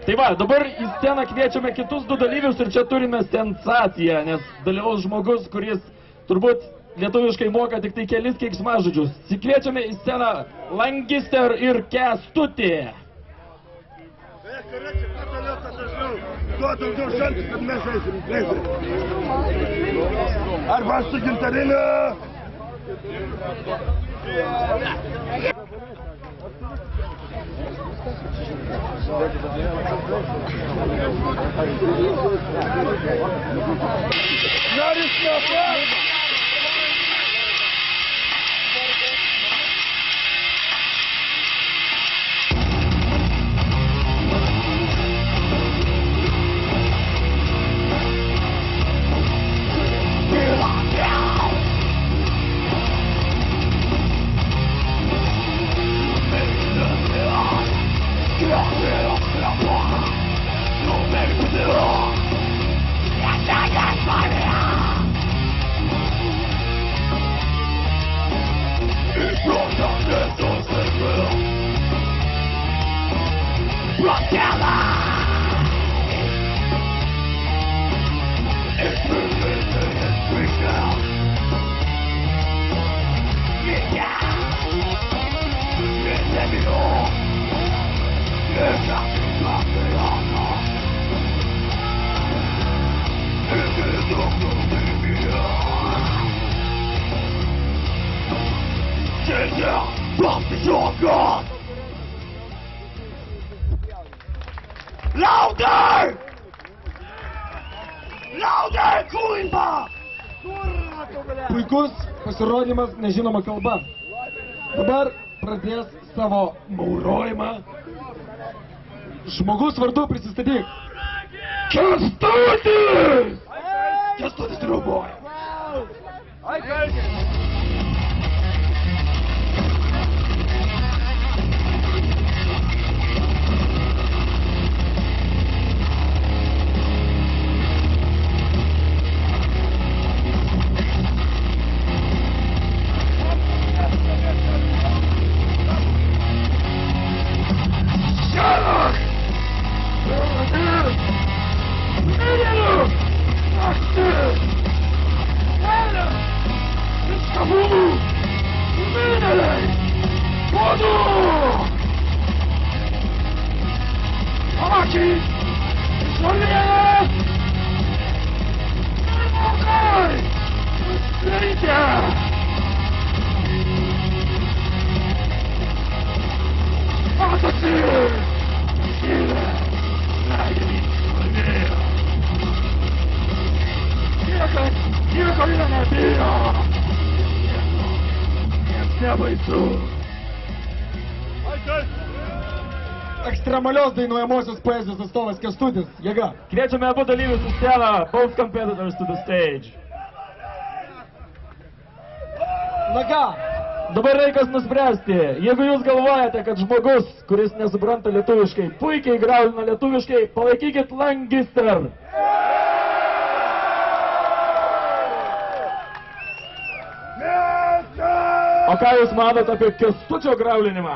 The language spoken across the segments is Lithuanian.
Tai va, dabar į sceną kviečiame kitus du dalyvius ir čia turime sensaciją, nes dalyvaus žmogus, kuris turbūt lietuviškai moka tik tai kelis keiksmažodžius. Kviečiame į sceną Langister ir Kęstutį. Kuo daugiau šansų, kad mes eisim. Arba aš su gintariniu. Noris nepės! Louder! Louder, kuinba! Puikus pasirodymas nežinoma kalba. Dabar pradės savo maurojimą. Žmogus vardu prisistatyk. Kęstutis! Kęstutis Ruboja. Ekstremalios dainuojamosios poezijos atstovas Kęstutis. Jėga. Kviečiame abu dalyvius į sceną, both competitors to the stage. Na ką? Dabar reikas nuspręsti, jeigu jūs galvojate, kad žmogus, kuris nesupranta lietuviškai, puikiai graulina lietuviškai, palaikykit Langister. O ką jūs manot apie Kęstučio graulinimą?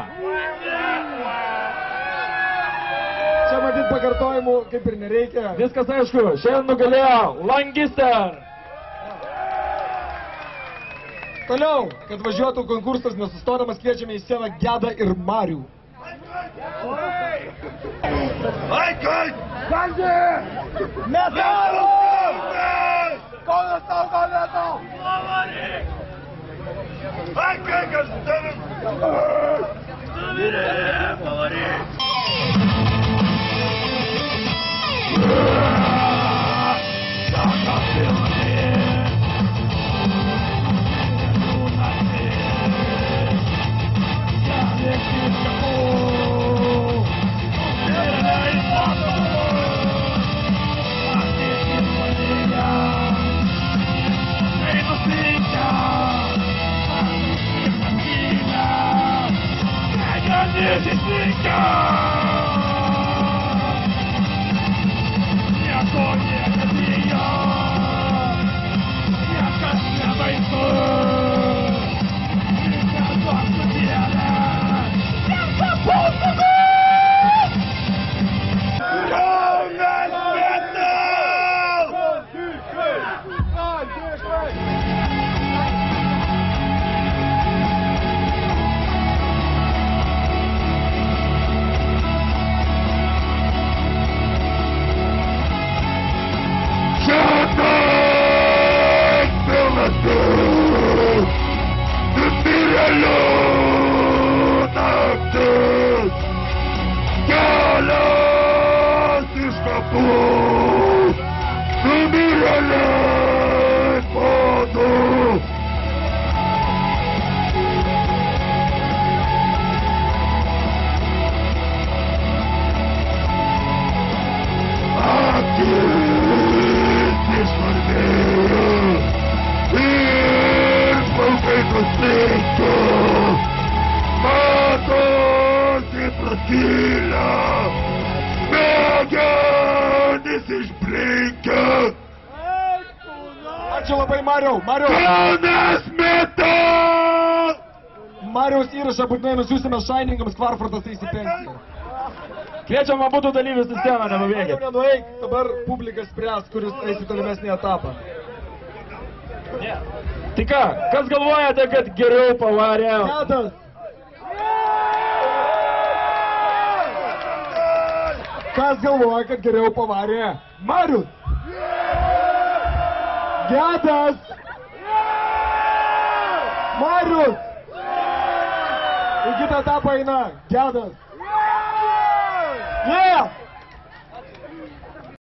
Čia matyt pakartojimų kaip ir nereikia. Viskas aišku, šiandien nugalėjo Langister. Toliau, kad važiuotų konkursas nesustodamas, kviečiame į sceną Gedą ir Marių. Aikai! Gandė! Metal! Kaunas tau, Kaunas tau! Pavaryk! Aikai, kas tavim! Pavaryk! Desistica! Mato! Numirele! Mato! Ačiū labai, Mariau. Mariaus įrašą būtinai nusiųsime šainingams, Kvarfortas eis į pensiją. Kviečiam abudu dalyvius į sceną, nenubėgit. Nenueik, dabar publika spręs, kuris eis į tolimesnį etapą. Tai ką, kas galvojate, kad geriau pavarė? Gedas! Kas galvoja, kad geriau pavarė? Marius! Gedas! Marius! Į kitą etapą eina Gedas! Yeah!